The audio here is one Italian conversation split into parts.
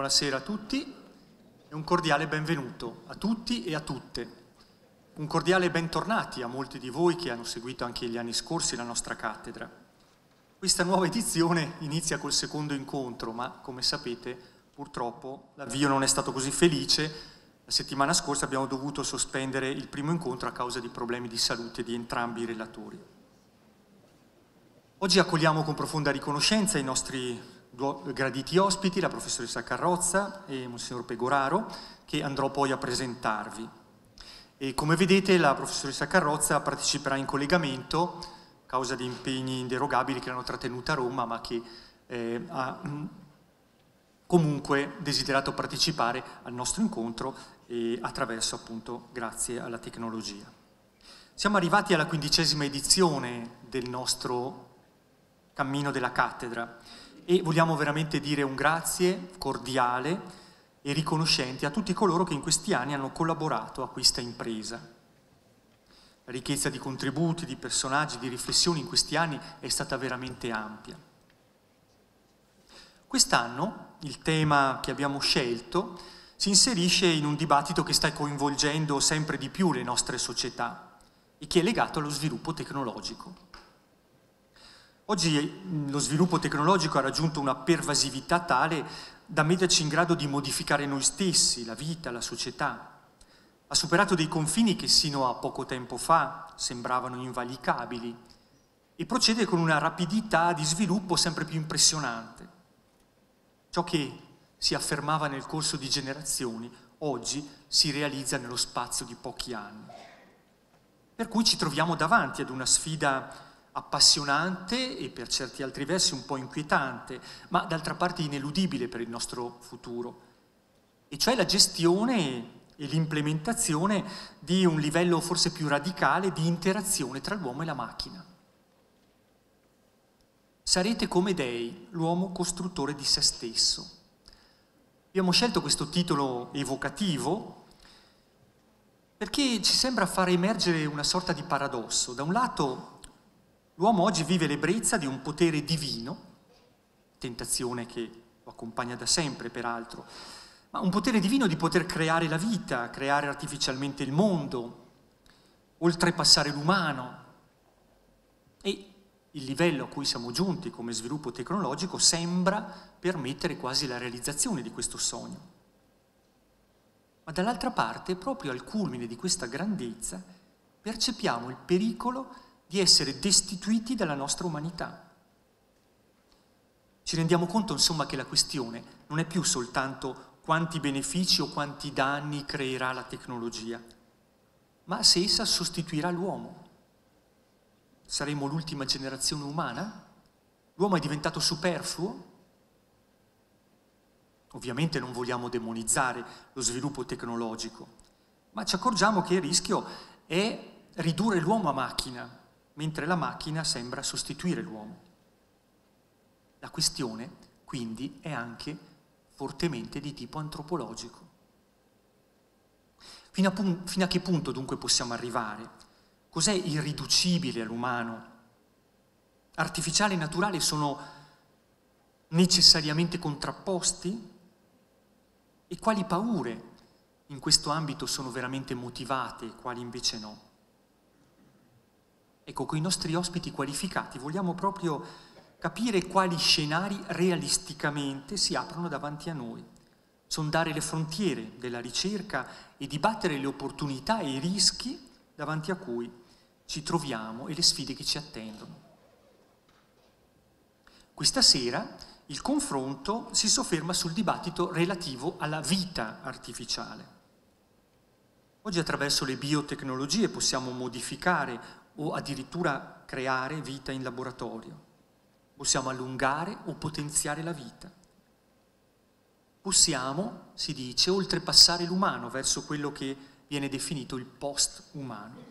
Buonasera a tutti e un cordiale benvenuto a tutti e a tutte. Un cordiale bentornati a molti di voi che hanno seguito anche gli anni scorsi la nostra cattedra. Questa nuova edizione inizia col secondo incontro, ma come sapete purtroppo l'avvio non è stato così felice. La settimana scorsa abbiamo dovuto sospendere il primo incontro a causa di problemi di salute di entrambi i relatori. Oggi accogliamo con profonda riconoscenza i nostri graditi ospiti, la professoressa Carrozza e Monsignor Pegoraro, che andrò poi a presentarvi. E come vedete la professoressa Carrozza parteciperà in collegamento a causa di impegni inderogabili che l'hanno trattenuta a Roma, ma che ha comunque desiderato partecipare al nostro incontro attraverso, appunto, grazie alla tecnologia. Siamo arrivati alla 15ª edizione del nostro cammino della cattedra e vogliamo veramente dire un grazie cordiale e riconoscenti a tutti coloro che in questi anni hanno collaborato a questa impresa. La ricchezza di contributi, di personaggi, di riflessioni in questi anni è stata veramente ampia. Quest'anno il tema che abbiamo scelto si inserisce in un dibattito che sta coinvolgendo sempre di più le nostre società e che è legato allo sviluppo tecnologico. Oggi lo sviluppo tecnologico ha raggiunto una pervasività tale da metterci in grado di modificare noi stessi, la vita, la società. Ha superato dei confini che sino a poco tempo fa sembravano invalicabili e procede con una rapidità di sviluppo sempre più impressionante. Ciò che si affermava nel corso di generazioni, oggi si realizza nello spazio di pochi anni. Per cui ci troviamo davanti ad una sfida appassionante e per certi altri versi un po' inquietante, ma d'altra parte ineludibile per il nostro futuro, e cioè la gestione e l'implementazione di un livello forse più radicale di interazione tra l'uomo e la macchina. Sarete come dei, l'uomo costruttore di se stesso. Abbiamo scelto questo titolo evocativo perché ci sembra far emergere una sorta di paradosso. Da un lato l'uomo oggi vive l'ebbrezza di un potere divino, tentazione che lo accompagna da sempre peraltro, ma un potere divino di poter creare la vita, creare artificialmente il mondo, oltrepassare l'umano. E il livello a cui siamo giunti come sviluppo tecnologico sembra permettere quasi la realizzazione di questo sogno. Ma dall'altra parte, proprio al culmine di questa grandezza, percepiamo il pericolo di essere destituiti dalla nostra umanità. Ci rendiamo conto, insomma, che la questione non è più soltanto quanti benefici o quanti danni creerà la tecnologia, ma se essa sostituirà l'uomo. Saremo l'ultima generazione umana? L'uomo è diventato superfluo? Ovviamente non vogliamo demonizzare lo sviluppo tecnologico, ma ci accorgiamo che il rischio è ridurre l'uomo a macchina, mentre la macchina sembra sostituire l'uomo. La questione, quindi, è anche fortemente di tipo antropologico. Fino a che punto dunque possiamo arrivare? Cos'è irriducibile all'umano? Artificiale e naturale sono necessariamente contrapposti? E quali paure in questo ambito sono veramente motivate e quali invece no? Ecco, con i nostri ospiti qualificati vogliamo proprio capire quali scenari realisticamente si aprono davanti a noi, sondare le frontiere della ricerca e dibattere le opportunità e i rischi davanti a cui ci troviamo e le sfide che ci attendono. Questa sera il confronto si sofferma sul dibattito relativo alla vita artificiale. Oggi attraverso le biotecnologie possiamo modificare o addirittura creare vita in laboratorio. Possiamo allungare o potenziare la vita. Possiamo, si dice, oltrepassare l'umano verso quello che viene definito il post-umano.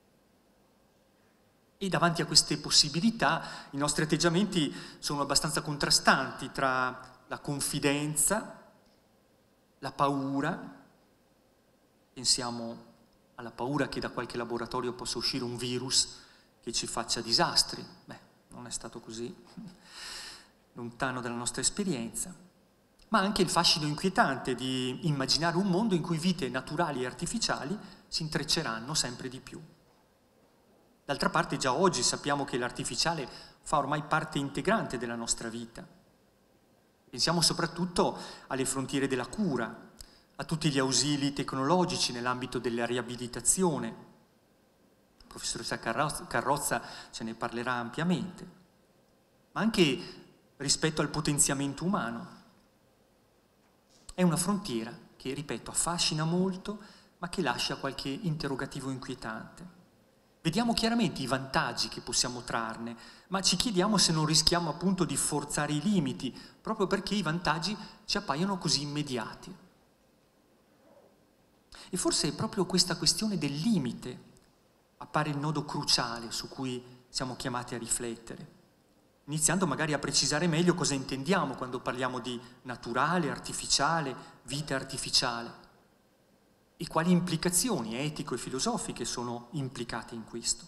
E davanti a queste possibilità i nostri atteggiamenti sono abbastanza contrastanti tra la confidenza, la paura. Pensiamo alla paura che da qualche laboratorio possa uscire un virus che ci faccia disastri. Beh, non è stato così lontano dalla nostra esperienza. ma anche il fascino inquietante di immaginare un mondo in cui vite naturali e artificiali si intrecceranno sempre di più. D'altra parte già oggi sappiamo che l'artificiale fa ormai parte integrante della nostra vita. Pensiamo soprattutto alle frontiere della cura, a tutti gli ausili tecnologici nell'ambito della riabilitazione. La professoressa Carrozza ce ne parlerà ampiamente, ma anche rispetto al potenziamento umano. È una frontiera che, ripeto, affascina molto, ma che lascia qualche interrogativo inquietante. Vediamo chiaramente i vantaggi che possiamo trarne, ma ci chiediamo se non rischiamo appunto di forzare i limiti, proprio perché i vantaggi ci appaiono così immediati. E forse proprio questa questione del limite appare il nodo cruciale su cui siamo chiamati a riflettere, iniziando magari a precisare meglio cosa intendiamo quando parliamo di naturale, artificiale, vita artificiale e quali implicazioni etico e filosofiche sono implicate in questo.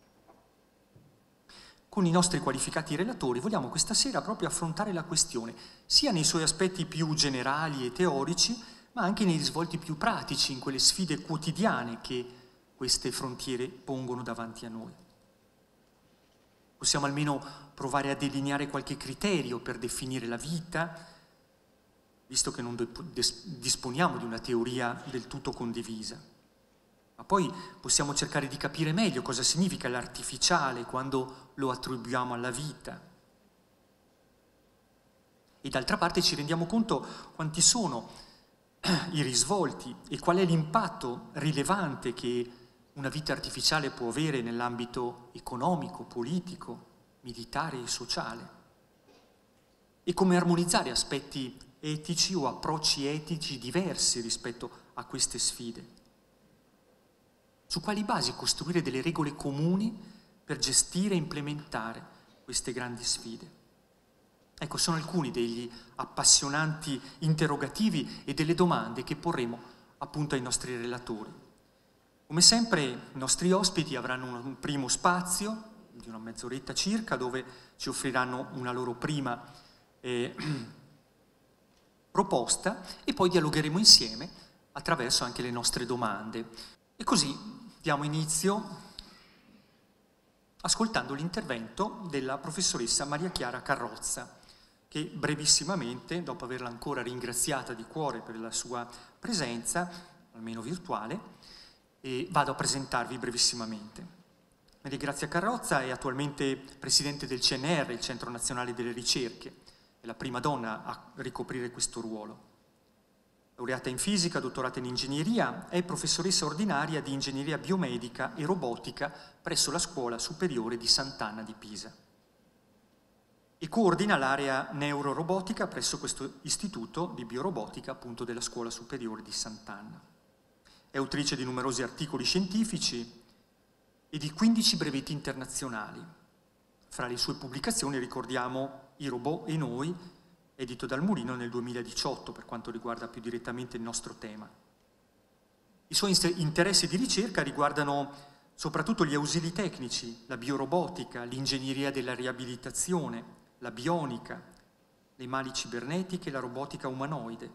Con i nostri qualificati relatori vogliamo questa sera proprio affrontare la questione, sia nei suoi aspetti più generali e teorici, ma anche nei risvolti più pratici, in quelle sfide quotidiane che queste frontiere pongono davanti a noi. Possiamo almeno provare a delineare qualche criterio per definire la vita, visto che non disponiamo di una teoria del tutto condivisa. Ma poi possiamo cercare di capire meglio cosa significa l'artificiale quando lo attribuiamo alla vita. E d'altra parte ci rendiamo conto quanti sono i risvolti e qual è l'impatto rilevante che una vita artificiale può avere nell'ambito economico, politico, militare e sociale. E come armonizzare aspetti etici o approcci etici diversi rispetto a queste sfide. Su quali basi costruire delle regole comuni per gestire e implementare queste grandi sfide? Ecco, sono alcuni degli appassionanti interrogativi e delle domande che porremo appunto ai nostri relatori. Come sempre i nostri ospiti avranno un primo spazio di una mezz'oretta circa dove ci offriranno una loro prima proposta e poi dialogheremo insieme attraverso anche le nostre domande. E così diamo inizio ascoltando l'intervento della professoressa Maria Chiara Carrozza, che brevissimamente, dopo averla ancora ringraziata di cuore per la sua presenza, almeno virtuale, vado a presentarvi brevissimamente. Maria Grazia Carrozza è attualmente presidente del CNR, il Centro Nazionale delle Ricerche, è la prima donna a ricoprire questo ruolo. Laureata in fisica, dottorata in ingegneria, è professoressa ordinaria di ingegneria biomedica e robotica presso la Scuola Superiore di Sant'Anna di Pisa e coordina l'area neurorobotica presso questo istituto di biorobotica appunto della Scuola Superiore di Sant'Anna. È autrice di numerosi articoli scientifici e di 15 brevetti internazionali. Fra le sue pubblicazioni ricordiamo I robot e noi, edito dal Mulino nel 2018, per quanto riguarda più direttamente il nostro tema. I suoi interessi di ricerca riguardano soprattutto gli ausili tecnici, la biorobotica, l'ingegneria della riabilitazione, la bionica, le mali cibernetiche e la robotica umanoide.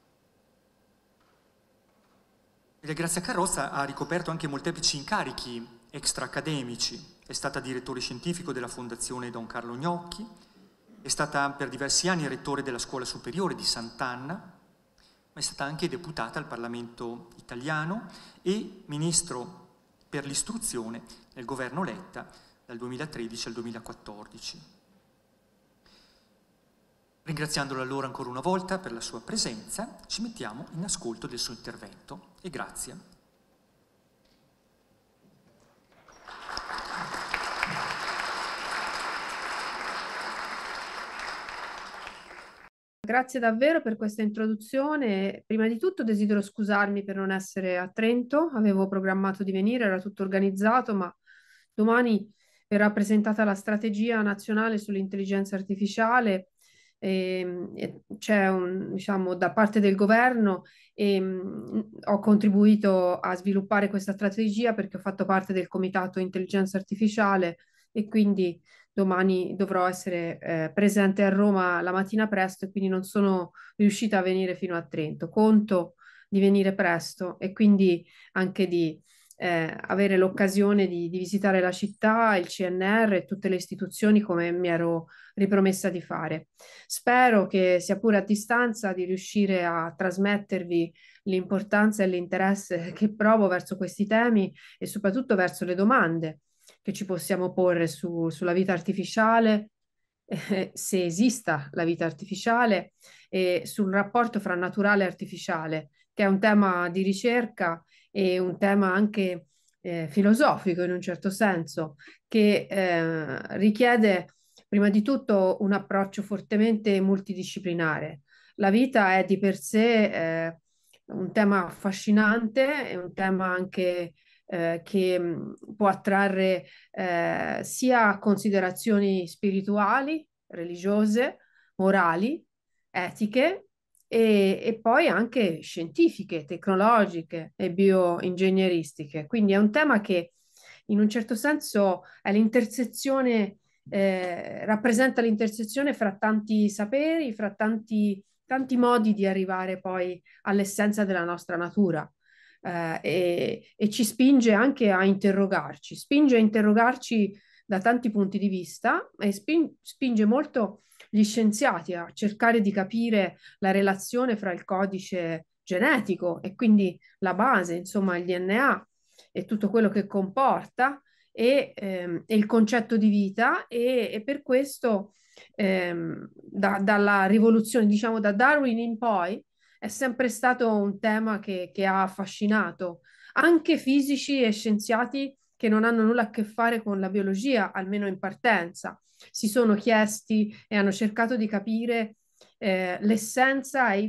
Maria Grazia Carrozza ha ricoperto anche molteplici incarichi extra-accademici. È stata direttore scientifico della Fondazione Don Carlo Gnocchi, è stata per diversi anni rettore della Scuola Superiore di Sant'Anna, ma è stata anche deputata al Parlamento italiano e ministro per l'istruzione nel governo Letta dal 2013 al 2014. Ringraziandola allora ancora una volta per la sua presenza, ci mettiamo in ascolto del suo intervento e grazie. Grazie davvero per questa introduzione. Prima di tutto desidero scusarmi per non essere a Trento, avevo programmato di venire, era tutto organizzato, ma domani verrà presentata la strategia nazionale sull'intelligenza artificiale e c'è diciamo, da parte del governo e ho contribuito a sviluppare questa strategia perché ho fatto parte del Comitato Intelligenza Artificiale e quindi domani dovrò essere presente a Roma la mattina presto e quindi non sono riuscita a venire fino a Trento. Conto di venire presto e quindi anche di avere l'occasione di visitare la città, il CNR e tutte le istituzioni come mi ero ripromessa di fare. Spero che, sia pure a distanza, di riuscire a trasmettervi l'importanza e l'interesse che provo verso questi temi e soprattutto verso le domande che ci possiamo porre sulla vita artificiale, se esista la vita artificiale, e sul rapporto fra naturale e artificiale, che è un tema di ricerca e un tema anche filosofico in un certo senso, che richiede prima di tutto un approccio fortemente multidisciplinare. La vita è di per sé un tema affascinante, è un tema anche che può attrarre sia considerazioni spirituali, religiose, morali, etiche e poi anche scientifiche, tecnologiche e bioingegneristiche. Quindi è un tema che in un certo senso è l'intersezione, rappresenta l'intersezione fra tanti saperi, fra tanti modi di arrivare poi all'essenza della nostra natura. E ci spinge a interrogarci da tanti punti di vista e spinge molto gli scienziati a cercare di capire la relazione fra il codice genetico e quindi la base, insomma, il DNA e tutto quello che comporta e il concetto di vita e per questo dalla rivoluzione, diciamo da Darwin in poi, è sempre stato un tema che ha affascinato anche fisici e scienziati che non hanno nulla a che fare con la biologia, almeno in partenza. Si sono chiesti e hanno cercato di capire l'essenza e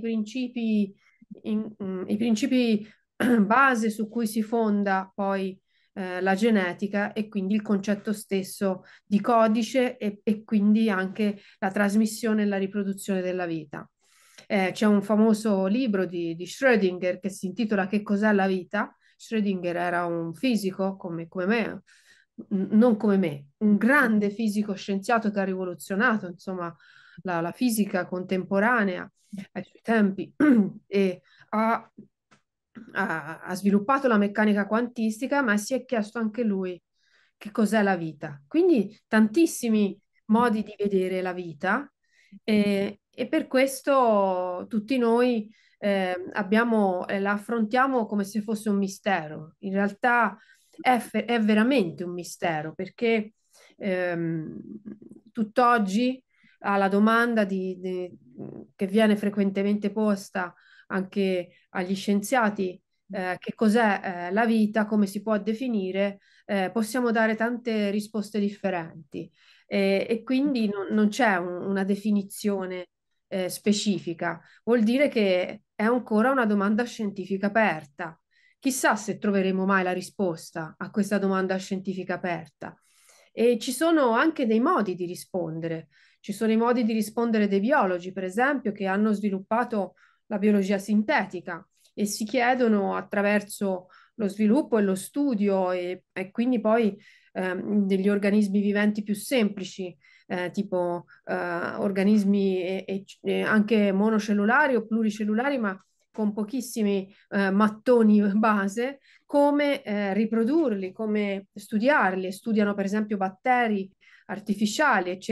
i principi base su cui si fonda poi la genetica e quindi il concetto stesso di codice e quindi anche la trasmissione e la riproduzione della vita. C'è un famoso libro di Schrödinger che si intitola Che cos'è la vita? Schrödinger era un fisico come me, non come me, un grande fisico scienziato che ha rivoluzionato, insomma, la fisica contemporanea ai suoi tempi e ha, ha sviluppato la meccanica quantistica, ma si è chiesto anche lui che cos'è la vita. Quindi tantissimi modi di vedere la vita e per questo tutti noi la affrontiamo come se fosse un mistero. In realtà è veramente un mistero perché ehm, tutt'oggi alla domanda che viene frequentemente posta anche agli scienziati, che cos'è la vita, come si può definire, possiamo dare tante risposte differenti e quindi non c'è una definizione specifica, vuol dire che è ancora una domanda scientifica aperta. Chissà se troveremo mai la risposta a questa domanda scientifica aperta. E ci sono anche dei modi di rispondere. Ci sono i modi di rispondere dei biologi, per esempio, che hanno sviluppato la biologia sintetica e si chiedono attraverso lo sviluppo e lo studio e quindi poi degli organismi viventi più semplici, tipo organismi e anche monocellulari o pluricellulari, ma con pochissimi mattoni base, come riprodurli, come studiarli. Studiano per esempio batteri artificiali e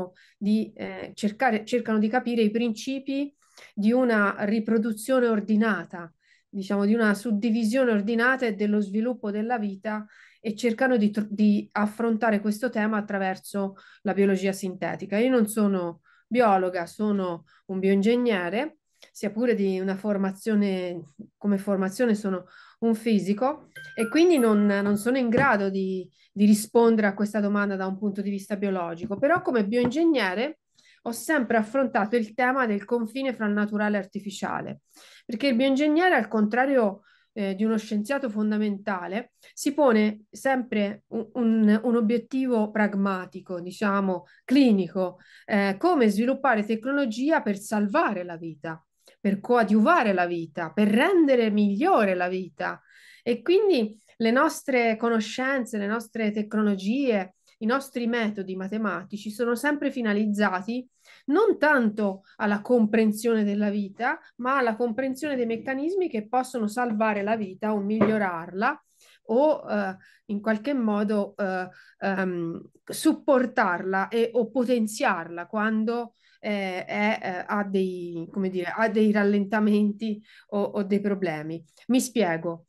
cercano di capire i principi di una riproduzione ordinata, diciamo di una suddivisione ordinata e dello sviluppo della vita e cercano di affrontare questo tema attraverso la biologia sintetica. Io non sono biologa, sono un bioingegnere, sia pure di una formazione, come formazione sono un fisico e quindi non sono in grado di rispondere a questa domanda da un punto di vista biologico, però come bioingegnere ho sempre affrontato il tema del confine fra il naturale e artificiale, perché il bioingegnere, al contrario di uno scienziato fondamentale, si pone sempre un obiettivo pragmatico, diciamo, clinico, come sviluppare tecnologia per salvare la vita, per coadiuvare la vita, per rendere migliore la vita. E quindi le nostre conoscenze, le nostre tecnologie, i nostri metodi matematici sono sempre finalizzati non tanto alla comprensione della vita, ma alla comprensione dei meccanismi che possono salvare la vita o migliorarla o in qualche modo supportarla o potenziarla quando ha dei, come dire, ha dei rallentamenti o dei problemi. Mi spiego.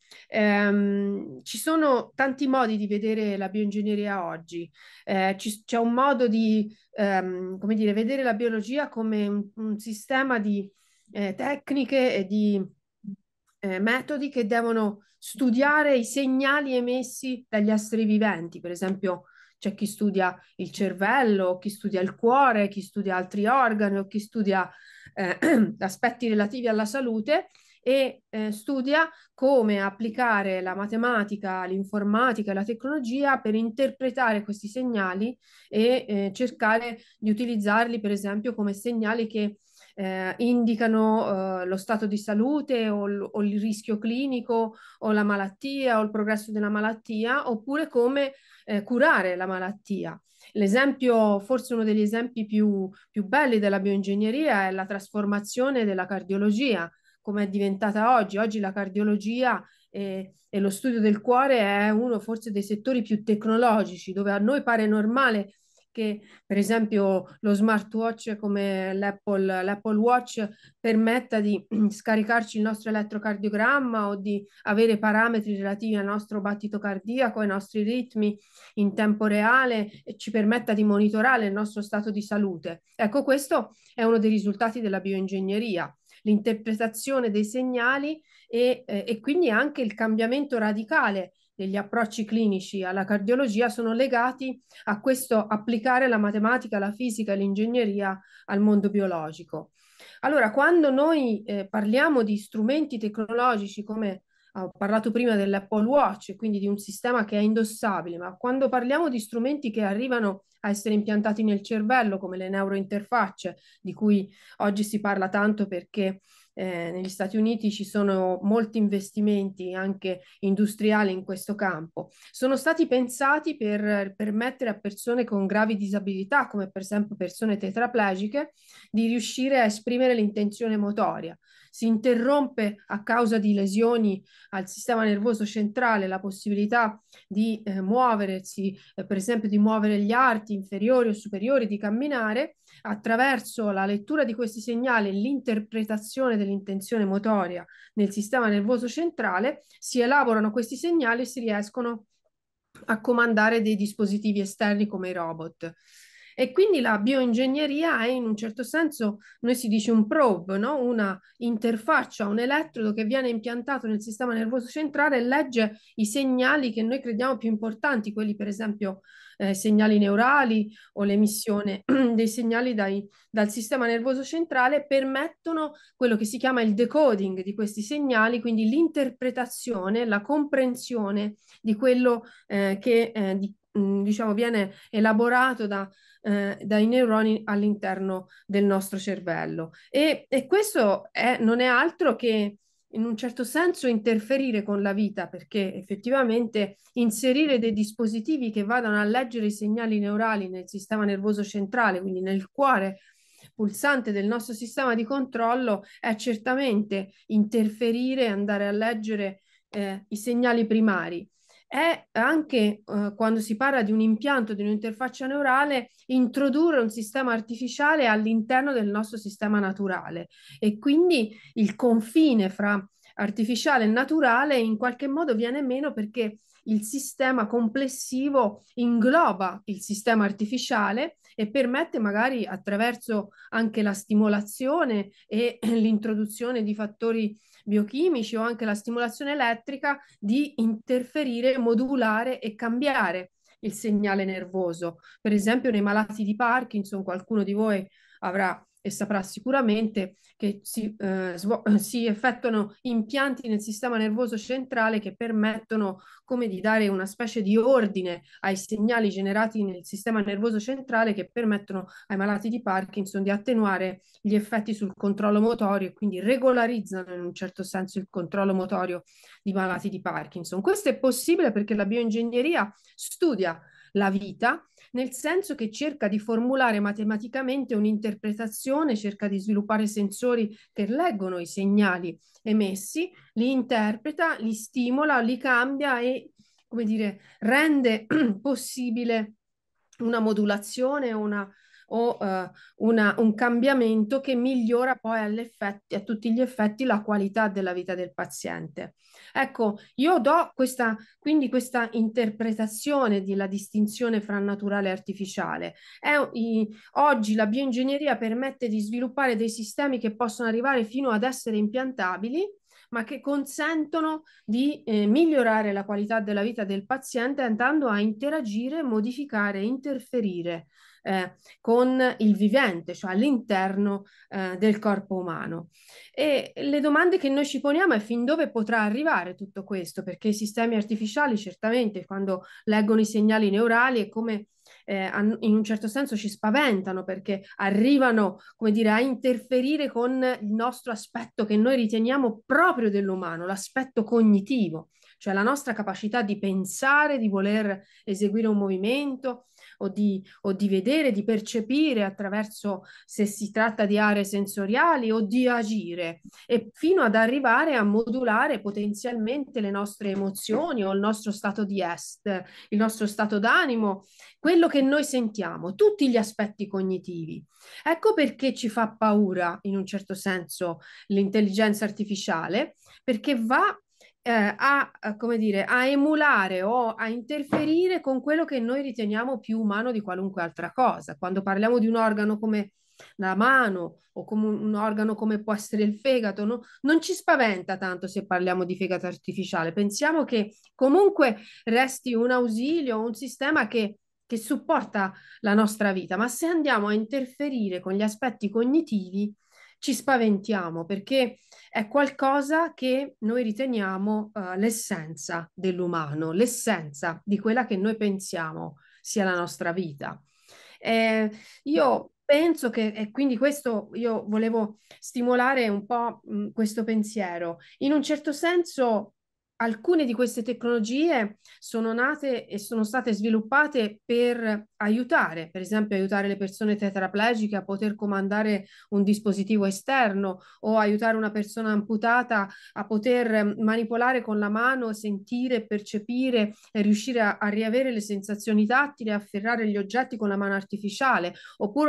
Ci sono tanti modi di vedere la bioingegneria oggi. C'è un modo di, come dire, vedere la biologia come un sistema di tecniche e di metodi che devono studiare i segnali emessi dagli esseri viventi. Per esempio, c'è chi studia il cervello, chi studia il cuore, chi studia altri organi o chi studia aspetti relativi alla salute e studia come applicare la matematica, l'informatica e la tecnologia per interpretare questi segnali e cercare di utilizzarli, per esempio, come segnali che indicano lo stato di salute o il rischio clinico o la malattia o il progresso della malattia, oppure come curare la malattia. L'esempio, forse uno degli esempi più belli della bioingegneria è la trasformazione della cardiologia, come è diventata oggi. Oggi la cardiologia e lo studio del cuore è uno forse dei settori più tecnologici, dove a noi pare normale che per esempio lo smartwatch come l'Apple Watch permetta di scaricarci il nostro elettrocardiogramma o di avere parametri relativi al nostro battito cardiaco, ai nostri ritmi in tempo reale e ci permetta di monitorare il nostro stato di salute. Ecco, questo è uno dei risultati della bioingegneria, l'interpretazione dei segnali e quindi anche il cambiamento radicale degli approcci clinici alla cardiologia sono legati a questo applicare la matematica, la fisica e l'ingegneria al mondo biologico. Allora, quando noi parliamo di strumenti tecnologici come ho parlato prima dell'Apple Watch, quindi di un sistema che è indossabile, ma quando parliamo di strumenti che arrivano a essere impiantati nel cervello, come le neurointerfacce, di cui oggi si parla tanto perché negli Stati Uniti ci sono molti investimenti anche industriali in questo campo. Sono stati pensati per permettere a persone con gravi disabilità, come per esempio persone tetraplegiche, di riuscire a esprimere l'intenzione motoria. Si interrompe a causa di lesioni al sistema nervoso centrale la possibilità di muoversi, per esempio di muovere gli arti inferiori o superiori, di camminare, attraverso la lettura di questi segnali e l'interpretazione dell'intenzione motoria nel sistema nervoso centrale, si elaborano questi segnali e si riescono a comandare dei dispositivi esterni come i robot. E quindi la bioingegneria è in un certo senso, noi si dice un probe, no? Una interfaccia, un elettrodo che viene impiantato nel sistema nervoso centrale e legge i segnali che noi crediamo più importanti, quelli per esempio segnali neurali o l'emissione dei segnali dal sistema nervoso centrale, permettono quello che si chiama il decoding di questi segnali, quindi l'interpretazione, la comprensione di quello che diciamo viene elaborato dai neuroni all'interno del nostro cervello. E questo non è altro che in un certo senso interferire con la vita, perché effettivamente inserire dei dispositivi che vadano a leggere i segnali neurali nel sistema nervoso centrale, quindi nel cuore pulsante del nostro sistema di controllo, è certamente interferire, andare a leggere i segnali primari. È anche quando si parla di un impianto, di un'interfaccia neurale, introdurre un sistema artificiale all'interno del nostro sistema naturale e quindi il confine fra artificiale e naturale in qualche modo viene meno perché il sistema complessivo ingloba il sistema artificiale e permette magari attraverso anche la stimolazione e l'introduzione di fattori biochimici o anche la stimolazione elettrica di interferire, modulare e cambiare il segnale nervoso. Per esempio, nei malati di Parkinson, qualcuno di voi avrà e saprà sicuramente che si effettuano impianti nel sistema nervoso centrale che permettono come di dare una specie di ordine ai segnali generati nel sistema nervoso centrale che permettono ai malati di Parkinson di attenuare gli effetti sul controllo motorio e quindi regolarizzano in un certo senso il controllo motorio di malati di Parkinson. Questo è possibile perché la bioingegneria studia la vita, nel senso che cerca di formulare matematicamente un'interpretazione, cerca di sviluppare sensori che leggono i segnali emessi, li interpreta, li stimola, li cambia e, come dire, rende possibile una modulazione, un cambiamento che migliora poi a tutti gli effetti la qualità della vita del paziente. Ecco, io do questa interpretazione della distinzione fra naturale e artificiale. Oggi la bioingegneria permette di sviluppare dei sistemi che possono arrivare fino ad essere impiantabili, ma che consentono di migliorare la qualità della vita del paziente andando a interagire, modificare, interferire con il vivente, cioè all'interno del corpo umano. E le domande che noi ci poniamo è fin dove potrà arrivare tutto questo, perché i sistemi artificiali certamente quando leggono i segnali neurali è come in un certo senso ci spaventano perché arrivano, come dire, a interferire con il nostro aspetto che noi riteniamo proprio dell'umano, l'aspetto cognitivo, cioè la nostra capacità di pensare, di voler eseguire un movimento o di vedere, di percepire attraverso se si tratta di aree sensoriali o di agire e fino ad arrivare a modulare potenzialmente le nostre emozioni o il nostro stato di est, il nostro stato d'animo, quello che noi sentiamo, tutti gli aspetti cognitivi. Ecco perché ci fa paura, in un certo senso, l'intelligenza artificiale, perché va come dire, a emulare o a interferire con quello che noi riteniamo più umano di qualunque altra cosa. Quando parliamo di un organo come la mano o come un organo come può essere il fegato, no? Non ci spaventa tanto se parliamo di fegato artificiale. Pensiamo che comunque resti un ausilio, un sistema che supporta la nostra vita, ma se andiamo a interferire con gli aspetti cognitivi, ci spaventiamo perché è qualcosa che noi riteniamo l'essenza dell'umano, l'essenza di quella che noi pensiamo sia la nostra vita. Io penso che, e quindi questo io volevo stimolare un po' questo pensiero. In un certo senso, alcune di queste tecnologie sono nate e sono state sviluppate per aiutare, per esempio, aiutare le persone tetraplegiche a poter comandare un dispositivo esterno o aiutare una persona amputata a poter manipolare con la mano, sentire, percepire e riuscire a riavere le sensazioni tattili, a afferrare gli oggetti con la mano artificiale, oppure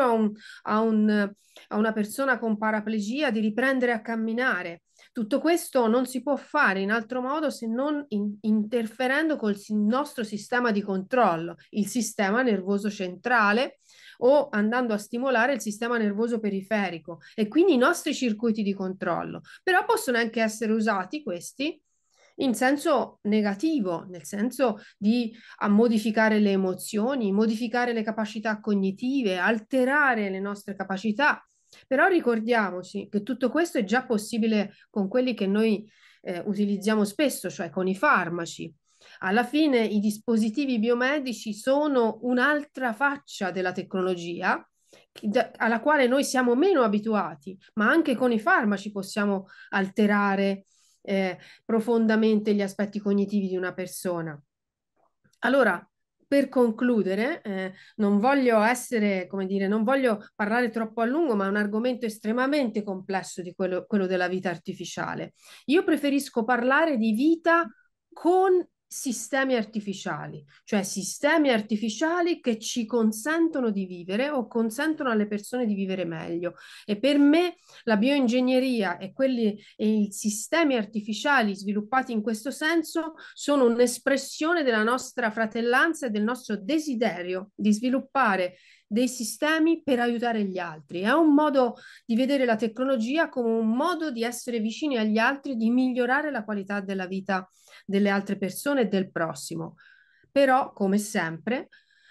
a una persona con paraplegia di riprendere a camminare. Tutto questo non si può fare in altro modo se non interferendo col nostro sistema di controllo, il sistema nervoso centrale o andando a stimolare il sistema nervoso periferico e quindi i nostri circuiti di controllo. Però possono anche essere usati questi in senso negativo, nel senso di a modificare le emozioni, modificare le capacità cognitive, alterare le nostre capacità. Però ricordiamoci che tutto questo è già possibile con quelli che noi utilizziamo spesso, cioè con i farmaci. Alla fine i dispositivi biomedici sono un'altra faccia della tecnologia alla quale noi siamo meno abituati, ma anche con i farmaci possiamo alterare profondamente gli aspetti cognitivi di una persona. Allora, per concludere, non voglio essere, come dire, non voglio parlare troppo a lungo, ma è un argomento estremamente complesso di quello della vita artificiale. Io preferisco parlare di vita con sistemi artificiali, cioè sistemi artificiali che ci consentono di vivere o consentono alle persone di vivere meglio. E per me la bioingegneria e i sistemi artificiali sviluppati in questo senso sono un'espressione della nostra fratellanza e del nostro desiderio di sviluppare dei sistemi per aiutare gli altri. È un modo di vedere la tecnologia come un modo di essere vicini agli altri, di migliorare la qualità della vita delle altre persone e del prossimo. Però, come sempre,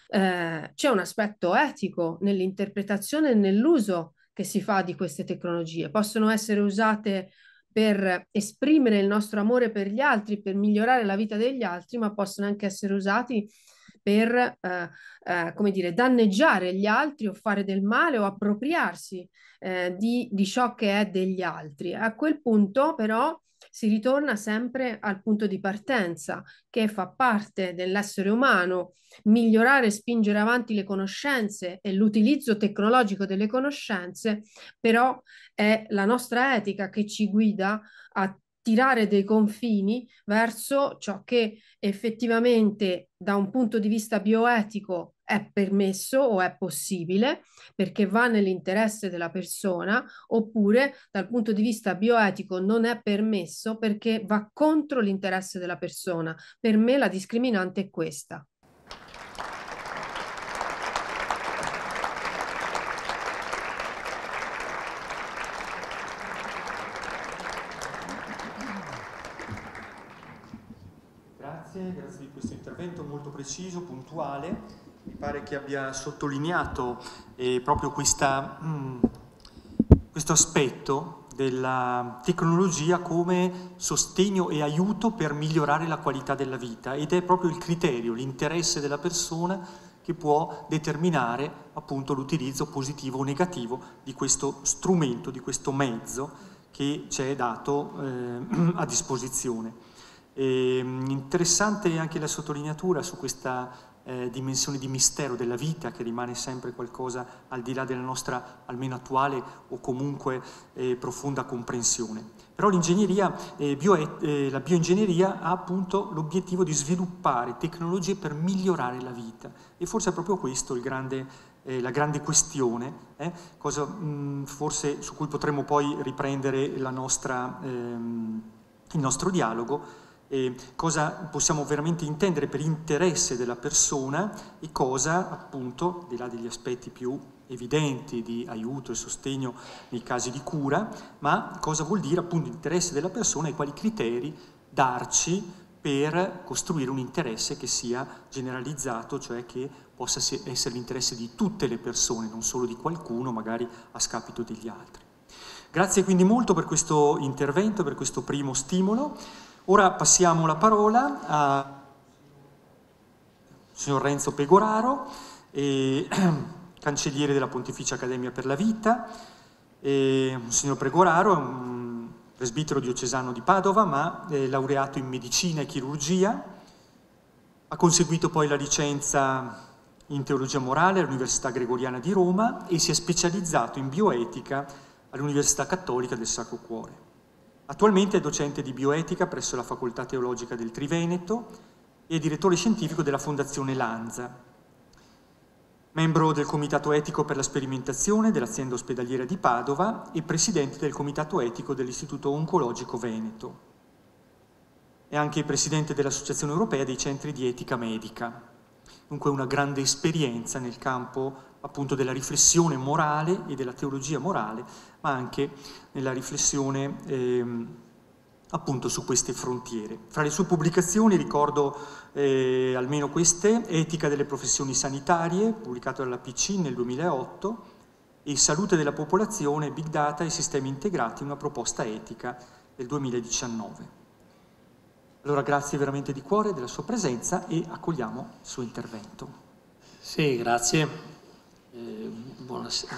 c'è un aspetto etico nell'interpretazione e nell'uso che si fa di queste tecnologie. Possono essere usate per esprimere il nostro amore per gli altri, per migliorare la vita degli altri, ma possono anche essere usati per, come dire, danneggiare gli altri o fare del male o appropriarsi di ciò che è degli altri. A quel punto, però, si ritorna sempre al punto di partenza, che fa parte dell'essere umano, migliorare e spingere avanti le conoscenze e l'utilizzo tecnologico delle conoscenze, però è la nostra etica che ci guida a tirare dei confini verso ciò che effettivamente da un punto di vista bioetico è permesso o è possibile perché va nell'interesse della persona, oppure dal punto di vista bioetico non è permesso perché va contro l'interesse della persona. Per me la discriminante è questa. Grazie di questo intervento molto preciso, puntuale. Mi pare che abbia sottolineato proprio questo aspetto della tecnologia come sostegno e aiuto per migliorare la qualità della vita, ed è proprio il criterio, l'interesse della persona che può determinare appunto l'utilizzo positivo o negativo di questo strumento, di questo mezzo che ci è dato a disposizione. Interessante anche la sottolineatura su questa dimensione di mistero della vita, che rimane sempre qualcosa al di là della nostra almeno attuale o comunque profonda comprensione. Però l'ingegneria, la bioingegneria ha appunto l'obiettivo di sviluppare tecnologie per migliorare la vita, e forse è proprio questo la grande questione, cosa forse su cui potremo poi riprendere il nostro dialogo. Cosa possiamo veramente intendere per interesse della persona e cosa, appunto, al di là degli aspetti più evidenti di aiuto e sostegno nei casi di cura, ma cosa vuol dire appunto interesse della persona e quali criteri darci per costruire un interesse che sia generalizzato, cioè che possa essere l'interesse di tutte le persone, non solo di qualcuno, magari a scapito degli altri. Grazie quindi molto per questo intervento, per questo primo stimolo. Ora passiamo la parola al signor Renzo Pegoraro, cancelliere della Pontificia Accademia per la Vita. Signor Pegoraro è un presbitero diocesano di Padova, ma è laureato in medicina e chirurgia. Ha conseguito poi la licenza in teologia morale all'Università Gregoriana di Roma e si è specializzato in bioetica all'Università Cattolica del Sacro Cuore. Attualmente è docente di bioetica presso la Facoltà Teologica del Triveneto e direttore scientifico della Fondazione Lanza. Membro del Comitato Etico per la Sperimentazione dell'azienda ospedaliera di Padova e presidente del Comitato Etico dell'Istituto Oncologico Veneto. È anche presidente dell'Associazione Europea dei Centri di Etica Medica. Dunque una grande esperienza nel campo appunto della riflessione morale e della teologia morale, ma anche nella riflessione appunto su queste frontiere. Fra le sue pubblicazioni ricordo almeno queste: Etica delle professioni sanitarie, pubblicato dalla PC nel 2008, e Salute della popolazione, Big Data e sistemi integrati, una proposta etica del 2019. Allora grazie veramente di cuore della sua presenza e accogliamo il suo intervento. Sì, grazie. Buonasera.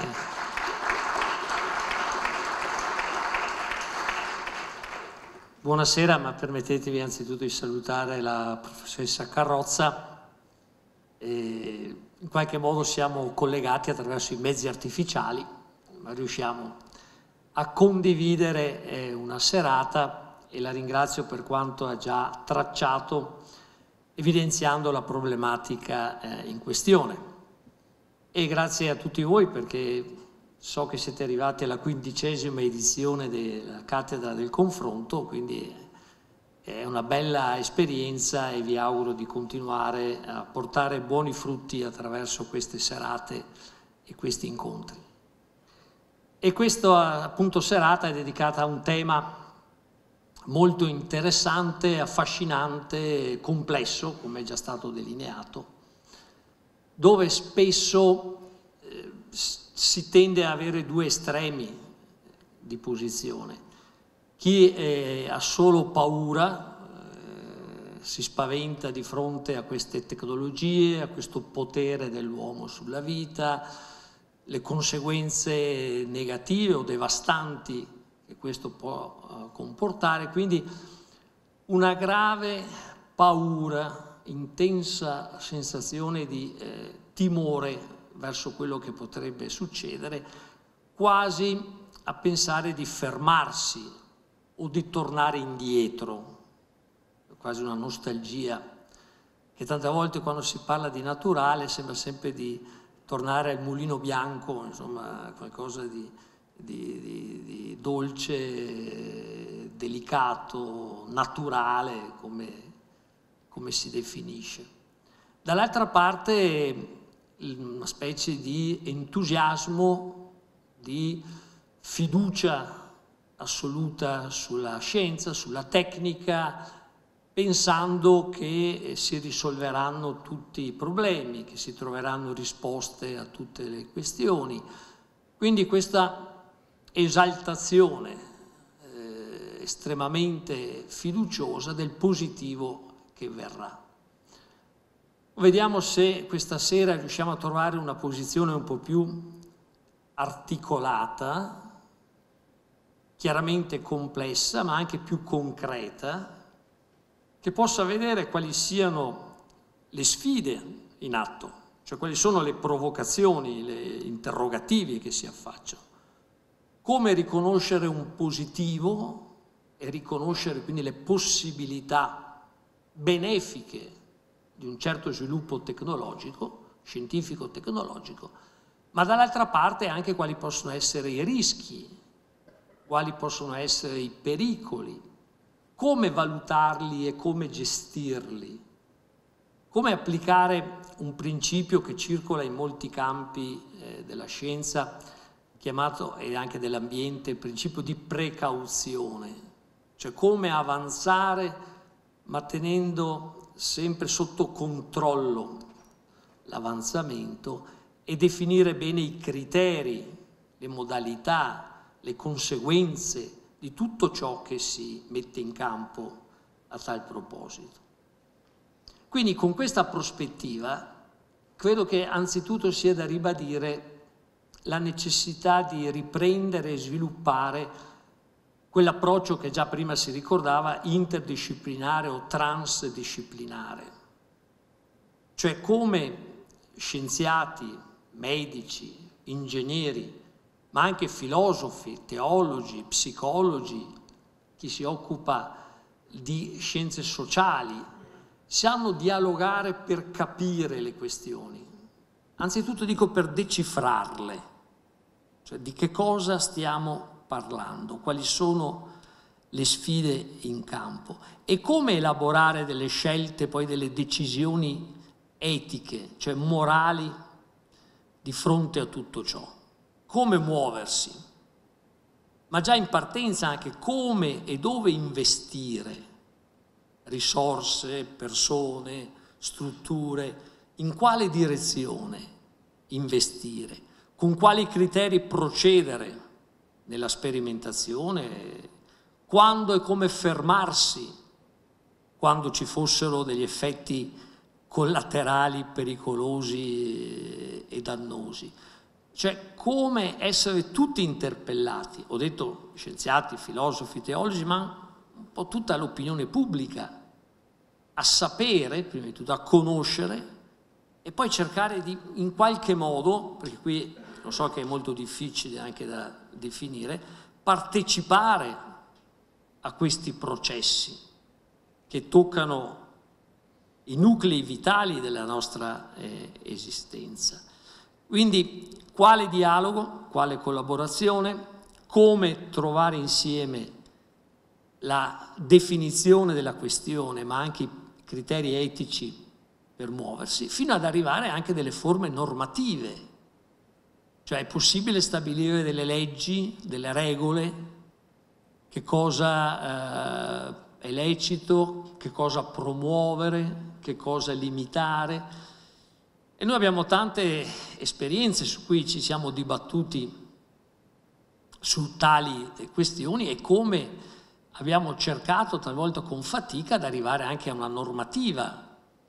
Buonasera, ma permettetevi anzitutto di salutare la professoressa Carrozza. In qualche modo siamo collegati attraverso i mezzi artificiali, ma riusciamo a condividere una serata, e la ringrazio per quanto ha già tracciato, evidenziando la problematica in questione. E grazie a tutti voi, perché so che siete arrivati alla 15ª edizione della Cattedra del Confronto, quindi è una bella esperienza e vi auguro di continuare a portare buoni frutti attraverso queste serate e questi incontri. E questa appunto serata è dedicata a un tema molto interessante, affascinante, complesso, come è già stato delineato, dove spesso si tende a avere due estremi di posizione. Chi ha solo paura, si spaventa di fronte a queste tecnologie, a questo potere dell'uomo sulla vita, le conseguenze negative o devastanti che questo può comportare, quindi una grave paura, intensa sensazione di timore verso quello che potrebbe succedere, quasi a pensare di fermarsi o di tornare indietro, quasi una nostalgia che tante volte quando si parla di naturale sembra sempre di tornare al mulino bianco, insomma qualcosa di dolce, delicato, naturale, come si definisce. Dall'altra parte una specie di entusiasmo, di fiducia assoluta sulla scienza, sulla tecnica, pensando che si risolveranno tutti i problemi, che si troveranno risposte a tutte le questioni. Quindi questa esaltazione estremamente fiduciosa del positivo che verrà. Vediamo se questa sera riusciamo a trovare una posizione un po' più articolata, chiaramente complessa, ma anche più concreta, che possa vedere quali siano le sfide in atto, cioè quali sono le provocazioni, gli interrogativi che si affacciano. Come riconoscere un positivo e riconoscere quindi le possibilità benefiche di un certo sviluppo tecnologico, scientifico-tecnologico, ma dall'altra parte anche quali possono essere i rischi, quali possono essere i pericoli, come valutarli e come gestirli, come applicare un principio che circola in molti campi della scienza, chiamato e anche dell'ambiente, il principio di precauzione, cioè come avanzare ma tenendo sempre sotto controllo l'avanzamento e definire bene i criteri, le modalità, le conseguenze di tutto ciò che si mette in campo a tal proposito. Quindi con questa prospettiva credo che anzitutto sia da ribadire la necessità di riprendere e sviluppare quell'approccio che già prima si ricordava, interdisciplinare o transdisciplinare, cioè come scienziati, medici, ingegneri, ma anche filosofi, teologi, psicologi, chi si occupa di scienze sociali, sanno dialogare per capire le questioni. Anzitutto dico per decifrarle, cioè di che cosa stiamo parlando, quali sono le sfide in campo e come elaborare delle scelte, poi delle decisioni etiche, cioè morali, di fronte a tutto ciò. Come muoversi, ma già in partenza anche come e dove investire risorse, persone, strutture, in quale direzione investire, con quali criteri procedere nella sperimentazione, quando e come fermarsi quando ci fossero degli effetti collaterali pericolosi e dannosi. Cioè come essere tutti interpellati, ho detto scienziati, filosofi, teologi, ma un po' tutta l'opinione pubblica, a sapere, prima di tutto, a conoscere e poi cercare di, in qualche modo, perché qui lo so che è molto difficile anche da definire, partecipare a questi processi che toccano i nuclei vitali della nostra esistenza. Quindi quale dialogo, quale collaborazione, come trovare insieme la definizione della questione, ma anche i criteri etici per muoversi, fino ad arrivare anche a delle forme normative. Cioè è possibile stabilire delle leggi, delle regole, che cosa è lecito, che cosa promuovere, che cosa limitare. E noi abbiamo tante esperienze su cui ci siamo dibattuti su tali questioni e come abbiamo cercato talvolta con fatica ad arrivare anche a una normativa.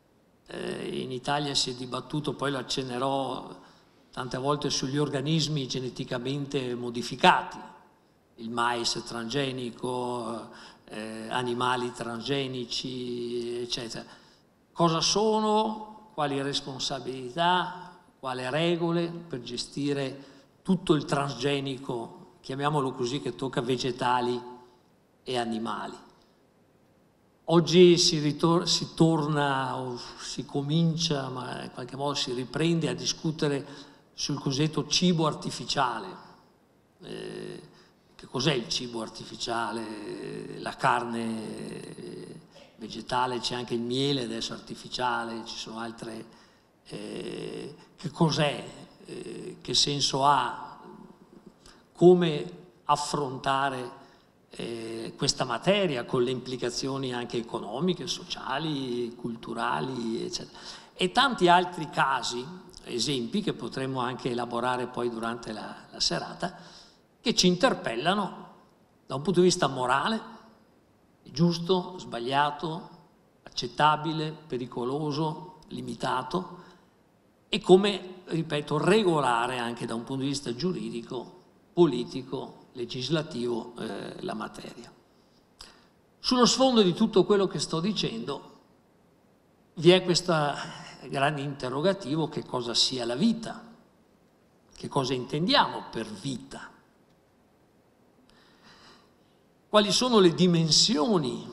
In Italia si è dibattuto, poi lo accennerò tante volte, sugli organismi geneticamente modificati, il mais transgenico, animali transgenici, eccetera. Cosa sono, quali responsabilità, quali regole per gestire tutto il transgenico, chiamiamolo così, che tocca vegetali e animali. Oggi si torna o si comincia, ma in qualche modo si riprende a discutere sul cosiddetto cibo artificiale. Che cos'è il cibo artificiale? La carne vegetale, c'è anche il miele adesso artificiale, ci sono altre. Che cos'è? Che senso ha? Come affrontare questa materia con le implicazioni anche economiche, sociali, culturali, eccetera. E tanti altri casi, esempi che potremmo anche elaborare poi durante la serata, che ci interpellano da un punto di vista morale, giusto, sbagliato, accettabile, pericoloso, limitato, e come, ripeto, regolare anche da un punto di vista giuridico, politico, legislativo la materia. Sullo sfondo di tutto quello che sto dicendo vi è questo grande interrogativo: che cosa sia la vita? Che cosa intendiamo per vita? Quali sono le dimensioni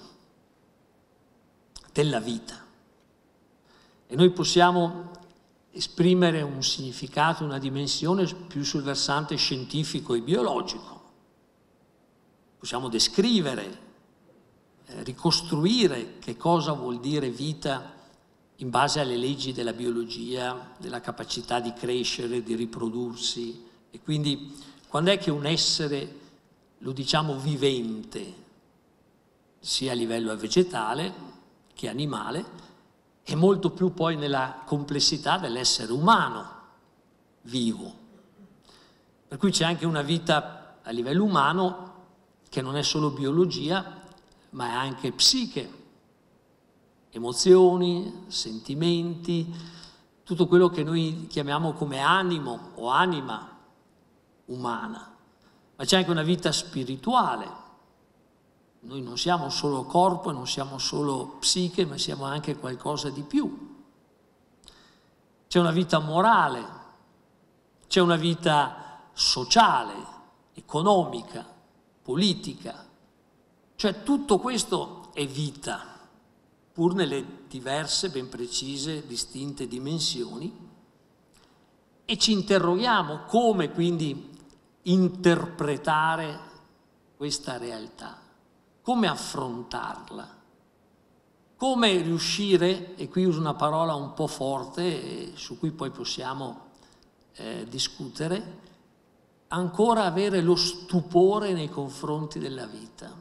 della vita? E noi possiamo esprimere un significato, una dimensione più sul versante scientifico e biologico. Possiamo descrivere, ricostruire che cosa vuol dire vita in base alle leggi della biologia, della capacità di crescere, di riprodursi. E quindi quando è che un essere, lo diciamo vivente, sia a livello vegetale che animale, e molto più poi nella complessità dell'essere umano vivo. Per cui c'è anche una vita a livello umano che non è solo biologia, ma è anche psiche, emozioni, sentimenti, tutto quello che noi chiamiamo come animo o anima umana. Ma c'è anche una vita spirituale. Noi non siamo solo corpo, non siamo solo psiche, ma siamo anche qualcosa di più. C'è una vita morale, c'è una vita sociale, economica, politica. Cioè tutto questo è vita, pur nelle diverse, ben precise, distinte dimensioni, e ci interroghiamo come quindi interpretare questa realtà, come affrontarla, come riuscire, e qui uso una parola un po' forte su cui poi possiamo discutere, ancora avere lo stupore nei confronti della vita.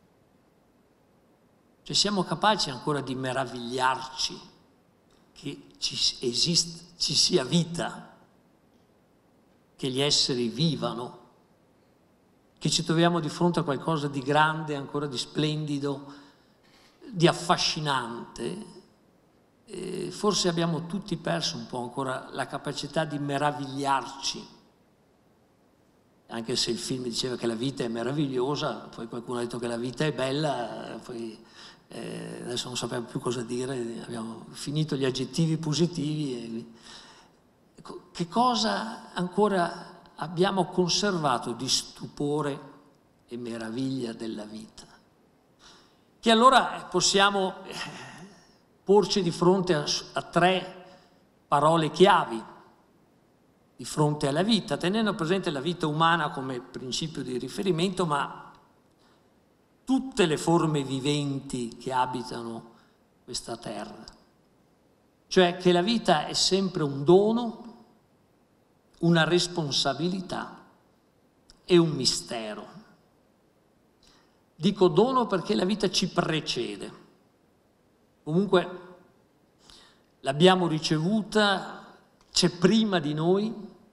Cioè siamo capaci ancora di meravigliarci che ci sia vita, che gli esseri vivano, che ci troviamo di fronte a qualcosa di grande, ancora di splendido, di affascinante. Forse abbiamo tutti perso un po' ancora la capacità di meravigliarci. Anche se il film diceva che la vita è meravigliosa, poi qualcuno ha detto che la vita è bella, poi adesso non sappiamo più cosa dire, abbiamo finito gli aggettivi positivi. Che cosa ancora abbiamo conservato di stupore e meraviglia della vita? Che allora possiamo porci di fronte a tre parole chiavi di fronte alla vita, tenendo presente la vita umana come principio di riferimento, ma tutte le forme viventi che abitano questa terra. Cioè che la vita è sempre un dono, una responsabilità e un mistero. Dico dono perché la vita ci precede. Comunque l'abbiamo ricevuta, c'è prima di noi